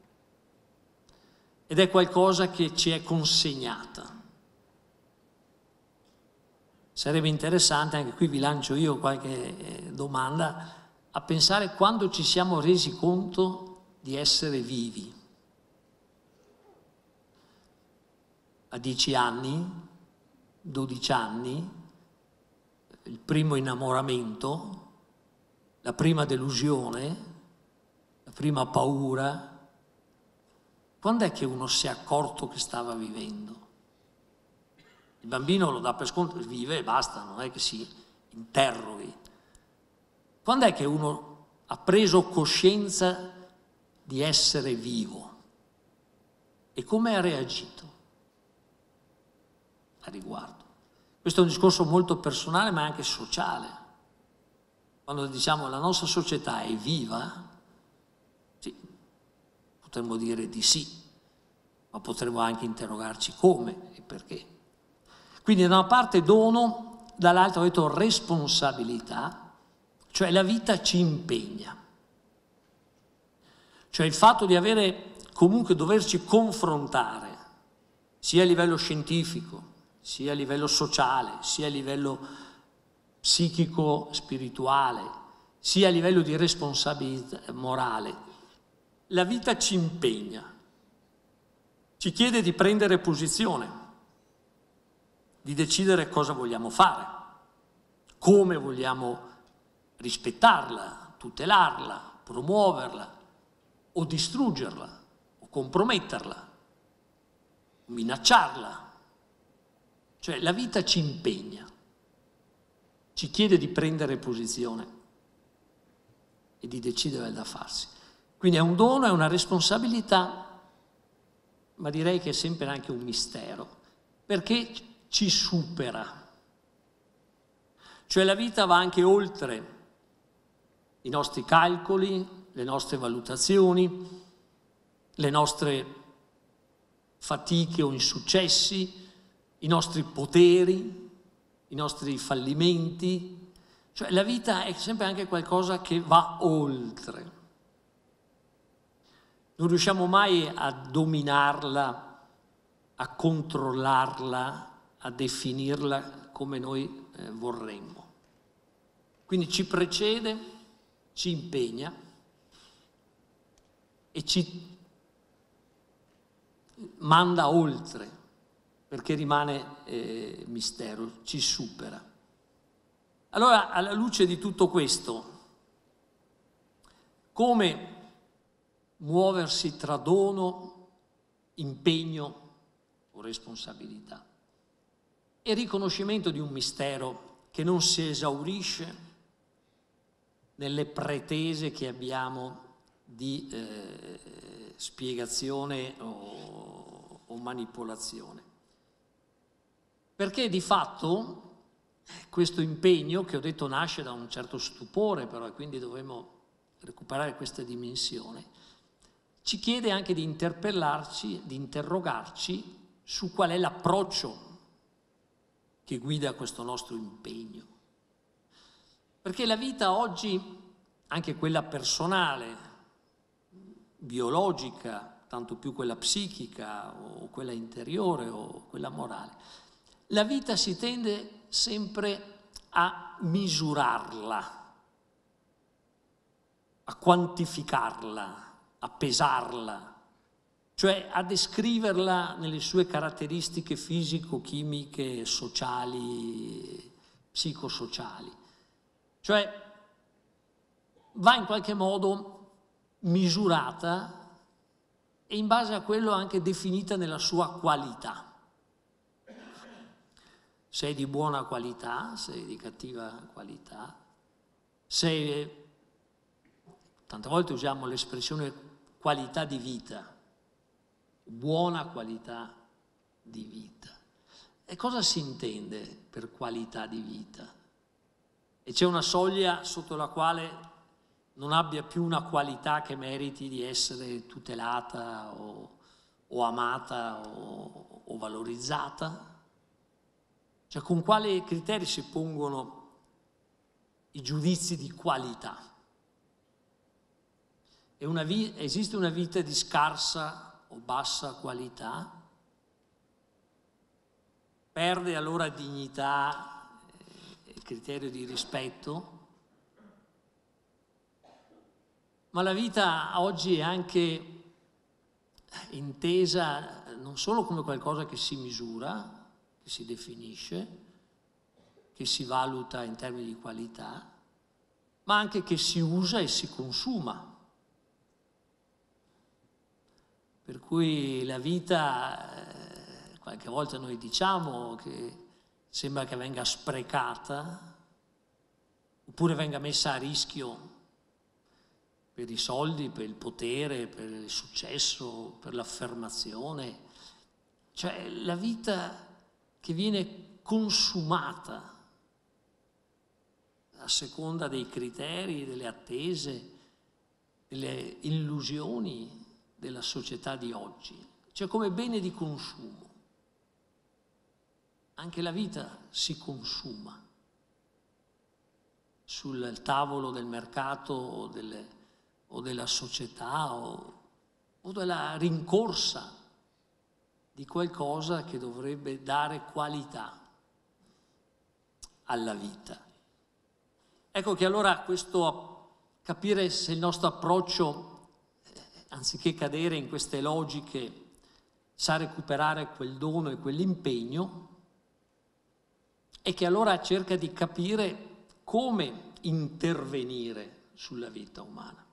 ed è qualcosa che ci è consegnata. Sarebbe interessante, anche qui vi lancio io qualche domanda, a pensare quando ci siamo resi conto di essere vivi. a 10 anni, 12 anni, il primo innamoramento, la prima delusione, la prima paura. Quando è che uno si è accorto che stava vivendo? Il bambino lo dà per scontato, vive e basta, non è che si interroghi. Quando è che uno ha preso coscienza di essere vivo? E come ha reagito a riguardo? Questo è un discorso molto personale ma anche sociale. Quando diciamo la nostra società è viva, sì, potremmo dire di sì, ma potremmo anche interrogarci come e perché. Quindi da una parte dono, dall'altra ho detto responsabilità, cioè la vita ci impegna. Cioè il fatto di avere comunque doverci confrontare, sia a livello scientifico, sia a livello sociale, sia a livello psichico, spirituale, sia a livello di responsabilità morale. La vita ci impegna, ci chiede di prendere posizione, di decidere cosa vogliamo fare, come vogliamo rispettarla, tutelarla, promuoverla o distruggerla o comprometterla, minacciarla. Cioè la vita ci impegna, ci chiede di prendere posizione e di decidere da farsi. Quindi è un dono, è una responsabilità, ma direi che è sempre anche un mistero, perché ci supera. Cioè la vita va anche oltre i nostri calcoli, le nostre valutazioni, le nostre fatiche o insuccessi, i nostri poteri, i nostri fallimenti. Cioè la vita è sempre anche qualcosa che va oltre. Non riusciamo mai a dominarla, a controllarla, a definirla come noi vorremmo. Quindi ci precede, ci impegna e ci manda oltre, perché rimane mistero, ci supera. Allora, alla luce di tutto questo, come muoversi tra dono, impegno o responsabilità? E riconoscimento di un mistero che non si esaurisce nelle pretese che abbiamo di spiegazione o manipolazione. Perché di fatto questo impegno, che ho detto nasce da un certo stupore però, e quindi dovremmo recuperare questa dimensione, ci chiede anche di interpellarci, di interrogarci su qual è l'approccio che guida questo nostro impegno. Perché la vita oggi, anche quella personale, biologica, tanto più quella psichica o quella interiore o quella morale, la vita si tende sempre a misurarla, a quantificarla, a pesarla, cioè a descriverla nelle sue caratteristiche fisico-chimiche, sociali, psicosociali. Cioè va in qualche modo misurata e in base a quello anche definita nella sua qualità. Se è di buona qualità, se è di cattiva qualità, se tante volte usiamo l'espressione qualità di vita, buona qualità di vita. E cosa si intende per qualità di vita? E c'è una soglia sotto la quale non abbia più una qualità che meriti di essere tutelata o amata o valorizzata? Cioè con quali criteri si pongono i giudizi di qualità? Esiste una vita di scarsa o bassa qualità? Perde allora dignità e criterio di rispetto? Ma la vita oggi è anche intesa non solo come qualcosa che si misura, che si definisce, che si valuta in termini di qualità, ma anche che si usa e si consuma. Per cui la vita, qualche volta noi diciamo che sembra che venga sprecata, oppure venga messa a rischio per i soldi, per il potere, per il successo, per l'affermazione. Cioè la vita che viene consumata a seconda dei criteri, delle attese, delle illusioni della società di oggi, cioè come bene di consumo. Anche la vita si consuma sul tavolo del mercato o della società o della rincorsa di qualcosa che dovrebbe dare qualità alla vita. Ecco che allora questo capire se il nostro approccio, anziché cadere in queste logiche, sa recuperare quel dono e quell'impegno, e che allora cerca di capire come intervenire sulla vita umana.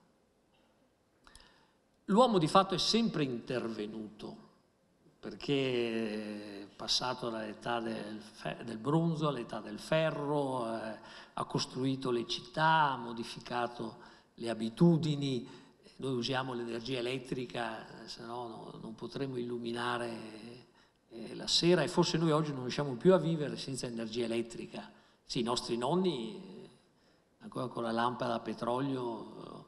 L'uomo di fatto è sempre intervenuto, perché è passato dall'età del bronzo all'età del ferro, ha costruito le città, ha modificato le abitudini. Noi usiamo l'energia elettrica, se no non potremo illuminare la sera, e forse noi oggi non riusciamo più a vivere senza energia elettrica. Sì, i nostri nonni ancora con la lampada a petrolio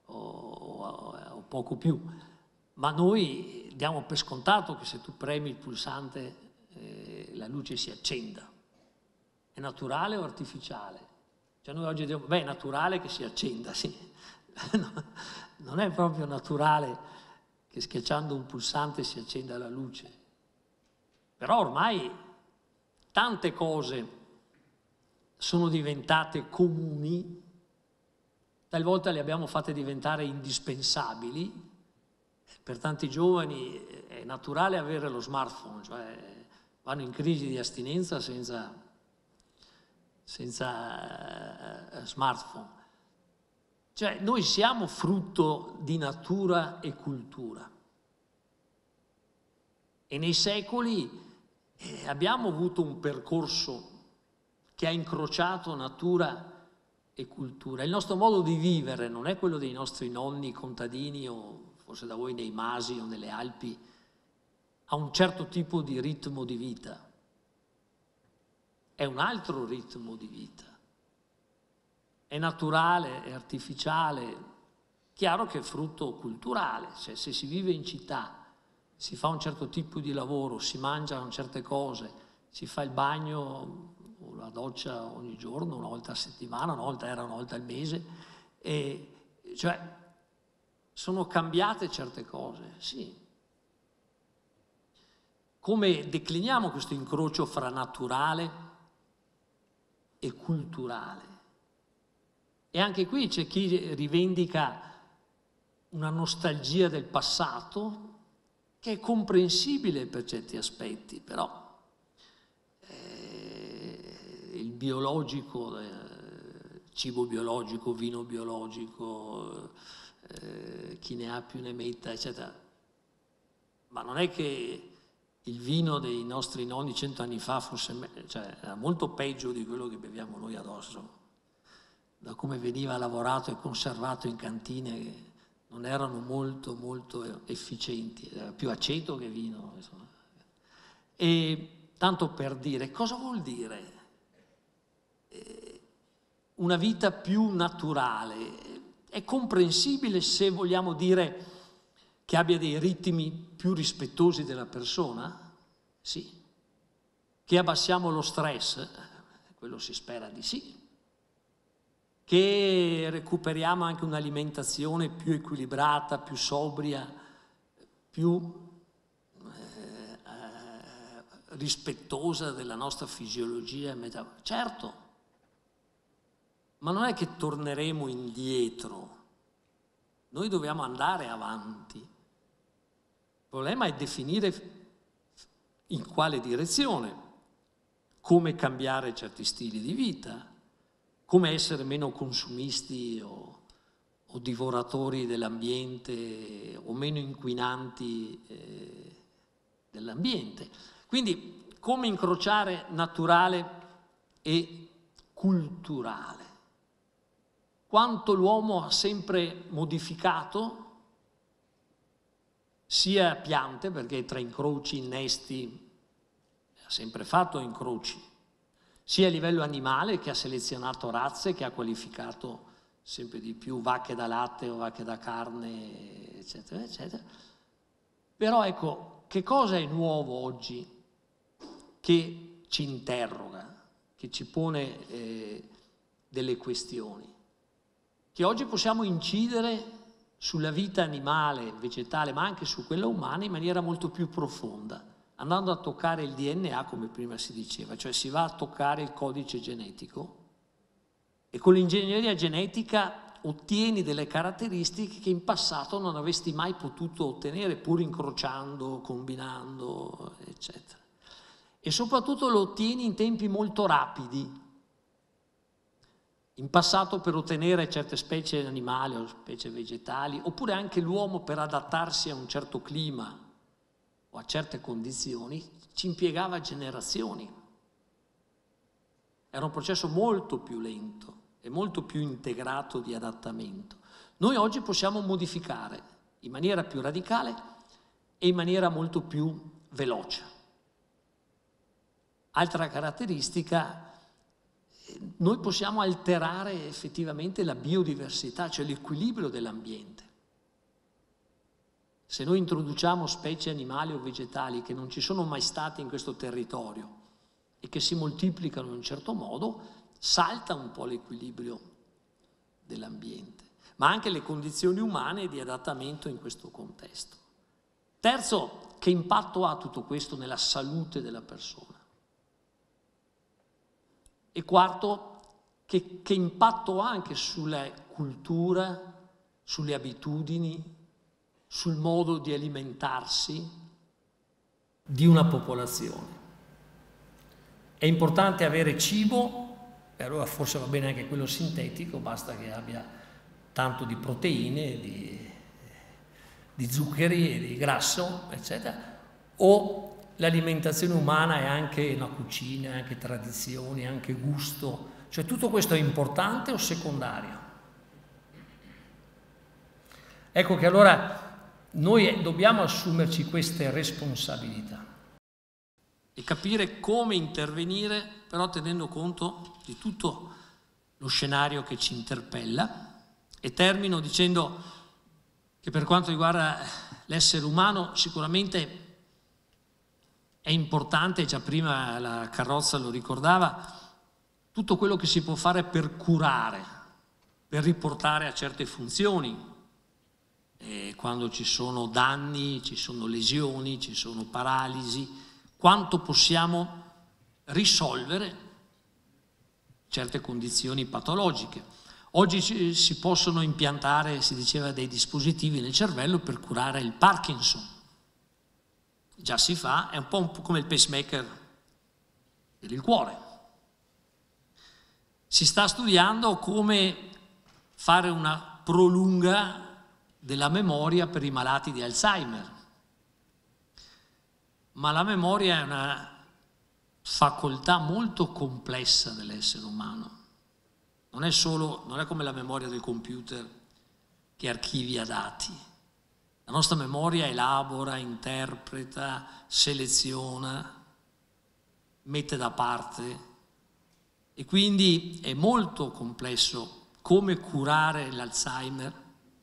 o poco più, ma noi diamo per scontato che se tu premi il pulsante la luce si accenda. È naturale o artificiale? Cioè noi oggi diciamo, beh, è naturale che si accenda, sì. Non è proprio naturale che schiacciando un pulsante si accenda la luce. Però ormai tante cose sono diventate comuni, talvolta le abbiamo fatte diventare indispensabili. Per tanti giovani è naturale avere lo smartphone, cioè vanno in crisi di astinenza senza smartphone. Cioè noi siamo frutto di natura e cultura, e nei secoli abbiamo avuto un percorso che ha incrociato natura e cultura. Il nostro modo di vivere non è quello dei nostri nonni contadini o forse da voi nei Masi o nelle Alpi, ha un certo tipo di ritmo di vita, è un altro ritmo di vita, è naturale, è artificiale, chiaro che è frutto culturale, cioè se si vive in città, si fa un certo tipo di lavoro, si mangiano certe cose, si fa il bagno o la doccia ogni giorno, una volta a settimana, una volta al mese, e cioè sono cambiate certe cose, sì. Come decliniamo questo incrocio fra naturale e culturale? E anche qui c'è chi rivendica una nostalgia del passato, che è comprensibile per certi aspetti, però il biologico, cibo biologico, vino biologico, chi ne ha più ne metta, eccetera. Ma non è che il vino dei nostri nonni 100 anni fa era molto peggio di quello che beviamo noi adesso, da come veniva lavorato e conservato in cantine, non erano molto efficienti, era più aceto che vino, insomma. E tanto per dire, cosa vuol dire una vita più naturale? È comprensibile se vogliamo dire che abbia dei ritmi più rispettosi della persona? Sì. Che abbassiamo lo stress? Quello si spera di sì. Che recuperiamo anche un'alimentazione più equilibrata, più sobria, più rispettosa della nostra fisiologia. Certo, ma non è che torneremo indietro, noi dobbiamo andare avanti. problema è definire in quale direzione, come cambiare certi stili di vita, come essere meno consumisti o divoratori dell'ambiente o meno inquinanti dell'ambiente. Quindi come incrociare naturale e culturale. Quanto l'uomo ha sempre modificato, sia piante, perché tra incroci, innesti, ha sempre fatto incroci, sia a livello animale, che ha selezionato razze, che ha qualificato sempre di più vacche da latte o vacche da carne, eccetera, eccetera. Però ecco, che cosa è nuovo oggi che ci interroga, che ci pone delle questioni? Che oggi possiamo incidere sulla vita animale, vegetale, ma anche su quella umana in maniera molto più profonda, andando a toccare il DNA, come prima si diceva, cioè si va a toccare il codice genetico e con l'ingegneria genetica ottieni delle caratteristiche che in passato non avresti mai potuto ottenere, pur incrociando, combinando, eccetera. E soprattutto lo ottieni in tempi molto rapidi. In passato per ottenere certe specie animali o specie vegetali, oppure anche l'uomo per adattarsi a un certo clima o a certe condizioni, ci impiegava generazioni. Era un processo molto più lento e molto più integrato di adattamento. Noi oggi possiamo modificare in maniera più radicale e in maniera molto più veloce. Altra caratteristica, noi possiamo alterare effettivamente la biodiversità, cioè l'equilibrio dell'ambiente. Se noi introduciamo specie animali o vegetali che non ci sono mai state in questo territorio e che si moltiplicano in un certo modo, salta un po' l'equilibrio dell'ambiente, ma anche le condizioni umane di adattamento in questo contesto. Terzo, che impatto ha tutto questo nella salute della persona? E quarto, che impatto ha anche sulla cultura, sulle abitudini, sul modo di alimentarsi di una popolazione. È importante avere cibo, e allora forse va bene anche quello sintetico, basta che abbia tanto di proteine, di zuccheri e di grasso, eccetera, o l'alimentazione umana è anche una cucina, è anche tradizioni, è anche gusto, cioè tutto questo è importante o secondario? Ecco che allora noi dobbiamo assumerci queste responsabilità e capire come intervenire, però tenendo conto di tutto lo scenario che ci interpella. E termino dicendo che per quanto riguarda l'essere umano sicuramente è importante, già prima la Carrozza lo ricordava, tutto quello che si può fare per curare, per riportare a certe funzioni. E quando ci sono danni, ci sono lesioni, ci sono paralisi, quanto possiamo risolvere certe condizioni patologiche. Oggi si possono impiantare, si diceva, dei dispositivi nel cervello per curare il Parkinson. Già si fa, è un po' come il pacemaker per il cuore. Si sta studiando come fare una prolunga della memoria per i malati di Alzheimer. Ma la memoria è una facoltà molto complessa dell'essere umano. Non è come la memoria del computer che archivia dati. La nostra memoria elabora, interpreta, seleziona, mette da parte e quindi è molto complesso come curare l'Alzheimer,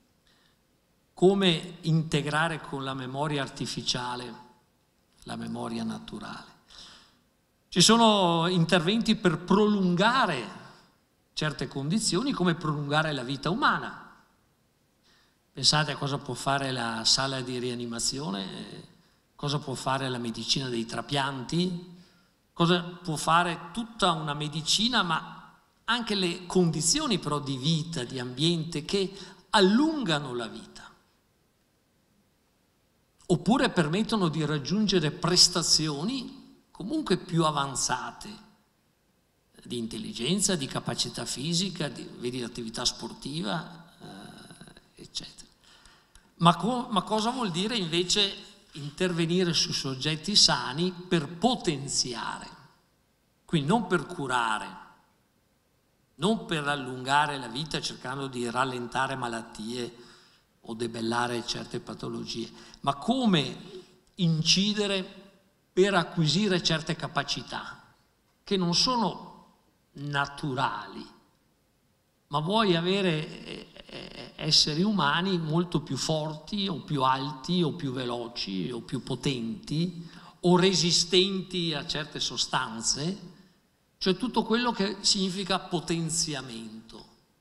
come integrare con la memoria artificiale la memoria naturale. Ci sono interventi per prolungare certe condizioni, come prolungare la vita umana. Pensate a cosa può fare la sala di rianimazione, cosa può fare la medicina dei trapianti, cosa può fare tutta una medicina, ma anche le condizioni però di vita, di ambiente che allungano la vita. oppure permettono di raggiungere prestazioni comunque più avanzate di intelligenza, di capacità fisica, vedi l'attività sportiva, eccetera. Ma cosa vuol dire invece intervenire su soggetti sani per potenziare, quindi non per curare, non per allungare la vita cercando di rallentare malattie o debellare certe patologie, ma come incidere per acquisire certe capacità che non sono naturali, ma vuoi avere esseri umani molto più forti o più alti o più veloci o più potenti o resistenti a certe sostanze, cioè tutto quello che significa potenziamento,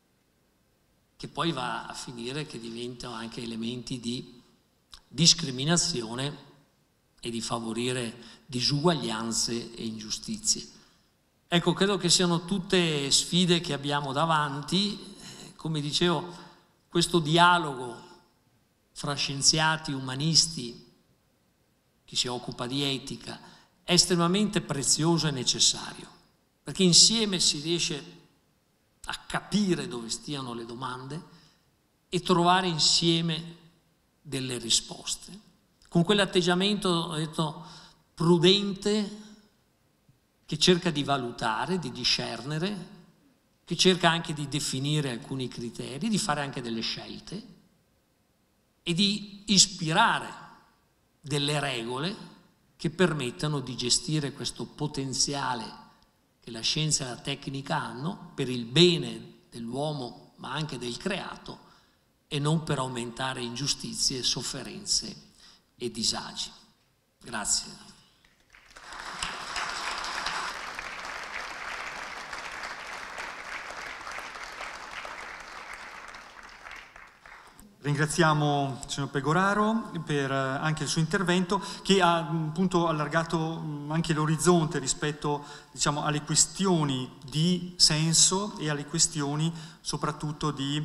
che poi va a finire che diventano anche elementi di discriminazione e di favorire disuguaglianze e ingiustizie. Ecco, credo che siano tutte sfide che abbiamo davanti. Come dicevo, questo dialogo fra scienziati, umanisti, chi si occupa di etica, è estremamente prezioso e necessario, perché insieme si riesce a capire dove stiano le domande e trovare insieme delle risposte. Con quell'atteggiamento, ho detto, prudente, che cerca di valutare, di discernere, che cerca anche di definire alcuni criteri, di fare anche delle scelte e di ispirare delle regole che permettano di gestire questo potenziale che la scienza e la tecnica hanno per il bene dell'uomo ma anche del creato e non per aumentare ingiustizie, sofferenze e disagi. Grazie. Ringraziamo il signor Pegoraro per anche il suo intervento, che ha appunto allargato anche l'orizzonte rispetto, diciamo, alle questioni di senso e alle questioni soprattutto di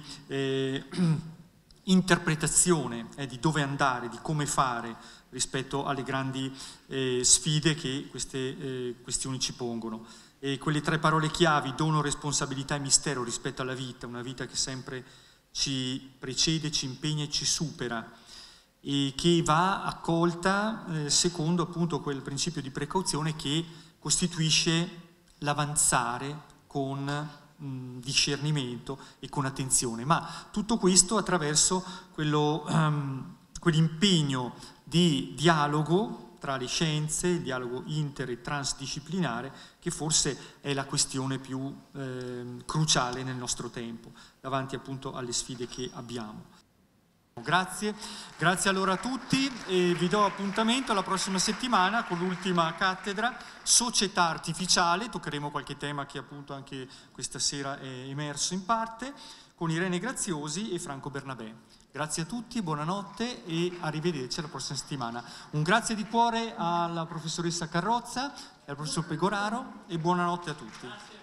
interpretazione, di dove andare, di come fare rispetto alle grandi sfide che queste questioni ci pongono. E quelle tre parole chiavi, dono, responsabilità e mistero rispetto alla vita, una vita che sempre ci precede, ci impegna e ci supera e che va accolta secondo appunto quel principio di precauzione che costituisce l'avanzare con discernimento e con attenzione, ma tutto questo attraverso quell'impegno di dialogo tra le scienze, il dialogo inter- e transdisciplinare, che forse è la questione più cruciale nel nostro tempo, davanti appunto alle sfide che abbiamo. Grazie allora a tutti e vi do appuntamento alla prossima settimana con l'ultima cattedra, Società Artificiale. Toccheremo qualche tema che appunto anche questa sera è emerso in parte, con Irene Graziosi e Franco Bernabé. Grazie a tutti, buonanotte e arrivederci alla prossima settimana. Un grazie di cuore alla professoressa Carrozza e al professor Pegoraro e buonanotte a tutti.